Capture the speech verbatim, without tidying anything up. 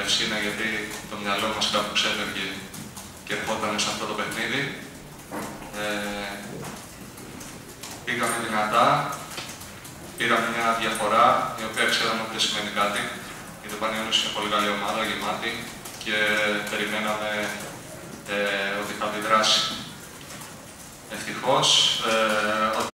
Ευσύνα, γιατί το μυαλό μας κάπου ξέφευγε και ερχόταν σε αυτό το παιχνίδι. Ε, πήγαμε δυνατά, πήραμε μια διαφορά, η οποία ξέραμε ότι δεν σημαίνει κάτι. Γιατί το Πανιόνιος είναι πολύ καλή ομάδα, γεμάτη, και περιμέναμε ε, ότι θα αντιδράσει. Ευτυχώς, ε,